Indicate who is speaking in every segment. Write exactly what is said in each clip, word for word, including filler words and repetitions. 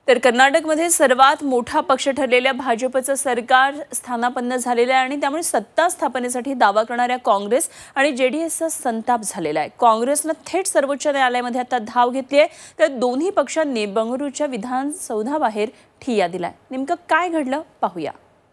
Speaker 1: तर कर्नाटकमध्ये सर्वात मोठा पक्ष ठरलेल्या भाजपचं सरकार स्थानापन्न झालेलं आहे आणि त्यामुळे सत्ता स्थापनेसाठी दावा करणाऱ्या काँग्रेस आणि जेडीएसचा संताप झालेला आहे। काँग्रेसने थेट सर्वोच्च न्यायालयामध्ये आता धाव घेतली आहे, तर दोन्ही पक्षांनी बंगळुरूच्या विधानसौधाबाहेर ठिय्या दिलाय। नेमकं काय घडलं पाहूया।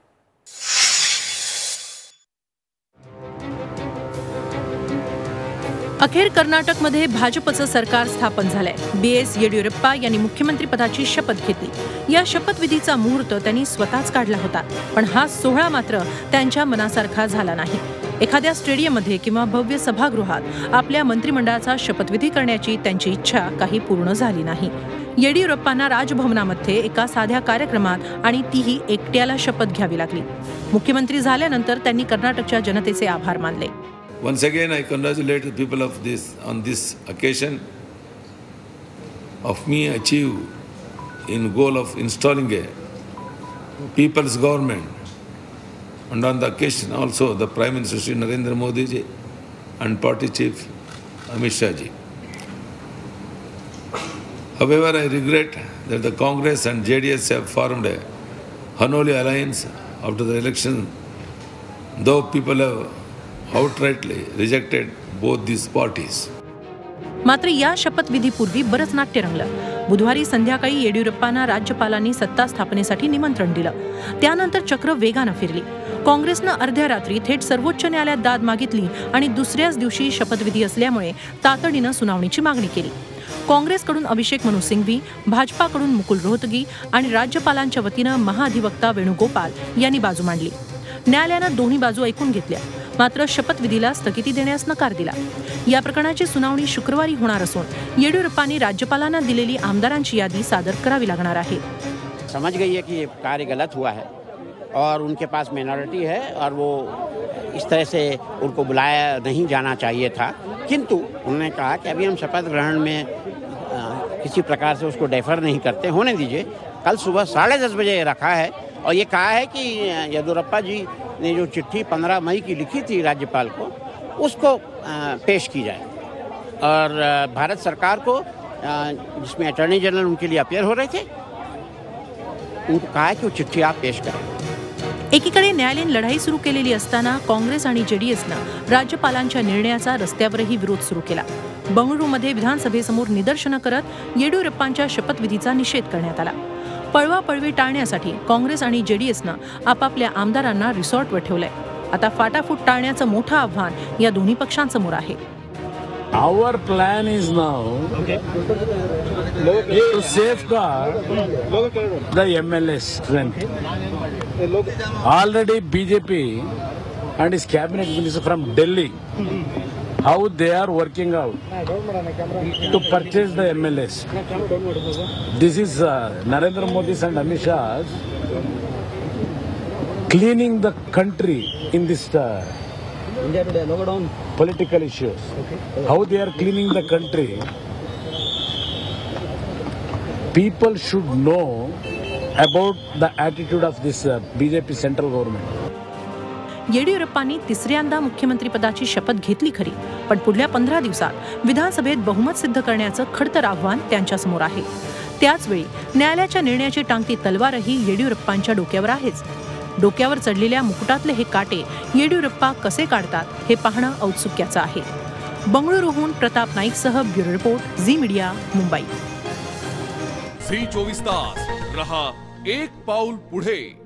Speaker 2: अखेर कर्नाटकमध्ये भाजपचं सरकार स्थापन झालंय। बी एस येडियुरप्पा यांनी मुख्यमंत्री पदाची शपथ घेतली। या शपथविधीचा मुहूर्त त्यांनी स्वतःच काढला होता, पण हा सोहळा मात्र त्यांच्या मनासारखा झाला नाही। एखाद्या स्टेडियममध्ये किंवा भव्य सभागृहात आपल्या मंत्रिमंडळाचा शपथविधी करण्याची त्यांची इच्छा काही पूर्ण झाली नाही। येडियुरप्पांना राजभवनामध्ये एका साध्या कार्यक्रमात आणि तीही एकट्याला शपथ घ्यावी लागली। मुख्यमंत्री झाल्यानंतर त्यांनी कर्नाटकच्या जनतेचे आभार मानले।
Speaker 3: Once again, I congratulate the people of this on this occasion of me achieve in goal of installing a people's government, and on the occasion also the Prime Minister Shri Narendra Modi ji and Party Chief Amit Shah ji. However, I regret that the Congress and J D S have formed a unholy alliance after the election, though people have outrightly rejected both these parties.
Speaker 2: मात्र या शपथविधीपूर्वी बरंच नाट्य रंगलं। बुधवारी संध्याकाळी येडियुरप्पांना राज्यपालांनी सत्ता स्थापनेसाठी निमंत्रण दिलं। त्यानंतर चक्र वेगानं फिरली। काँग्रेसनं अर्ध्या रात्री थेट सर्वोच्च न्यायालयात दाद मागितली आणि दुसऱ्याच दिवशी शपथविधी असल्यामुळे तातडीनं सुनावणीची मागणी केली। काँग्रेसकडून अभिषेक मनु सिंघवी, भाजपाकडून मुकुल रोहतगी आणि राज्यपालांच्या वतीनं महाधिवक्ता वेणुगोपाल यांनी बाजू मांडली। न्यायालयानं दोन्ही बाजू ऐकून घेतल्या, मात्र शपथविधीला स्थगिती देण्यास नकार दिला। या प्रकरणाची सुनावणी शुक्रवारी होणार असून येडियुरप्पांनी राज्यपालांना दिलेली आमदारांची यादी सादर करावी लागणार आहे।
Speaker 4: समझ गई है कि ये कार्य गलत हुआ है और उनके पास मिनॉरिटी है और वो इस तरह से उनको बुलाया नहीं जाना चाहिए था, किंतु उन्होंने कहा कि अभी हम शपथ ग्रहण में किसी प्रकार से उसको डेफर नहीं करते, होने दीजिए। कल सुबह साढ़े दस बजे रखा है और ये कहा है कि येडियुरप्पा जी ने जो चिट्ठी पंद्रह मई की लिखी थी राज्यपाल को, उसको पेश की जाए और भारत सरकार को, जिसमें अटॉर्नी जनरल उनके लिए अपियर हो रहे थे, उनको कहा है कि वो चिट्ठी आप पेश करें।
Speaker 2: एकीकडे न्यायालयीन लढाई सुरू केलेली असताना काँग्रेस आणि जेडीएसनं राज्यपालांच्या निर्णयाचा रस्त्यावरही विरोध सुरू केला। बंगळुरूमध्ये विधानसभेसमोर निदर्शनं करत येडियुरप्पांच्या शपथविधीचा निषेध करण्यात आला। पळवापळवी टाळण्यासाठी काँग्रेस आणि जेडीएसनं आपापल्या आमदारांना रिसॉर्टवर ठेवलंय। आता फाटाफूट टाळण्याचं मोठं आव्हान या दोन्ही पक्षांसमोर आहे।
Speaker 5: Our plan is now okay. to safeguard the M L A's strength. Already B J P and his cabinet minister from Delhi, how they are working out to purchase the M L A's. This is uh, Narendra Modi's and Amit Shah's cleaning the country in this uh, political issues. How they are cleaning the country, people should know about the attitude of this uh, B J P central government.
Speaker 2: येडियुरप्पांनी तिसऱ्यांदा मुख्यमंत्री पदाची शपथ घेतली खरी, पण पुढल्या पंधरा दिवसात विधानसभेत बहुमत सिद्ध करण्याचं खडतर आव्हान त्यांच्यासमोर आहे। त्याचवेळी न्यायालयाच्या निर्णयाची टांगती तलवारही येडियुरप्पांच्या डोक्यावर आहेच। डोक्यावर चढलेल्या मुकुटातले हे काटे येडियुरप्पा कसे काढतात हे पाहणं औत्सुक्याचं आहे। बंगळुरूहून प्रताप नाईकसह bureau report, Zee media, Mumbai.
Speaker 6: Zee चोवीस तास रहा एक पाऊल पुढे।